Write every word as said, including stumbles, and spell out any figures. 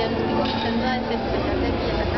diagnostico, quizás no es especial de aquí en la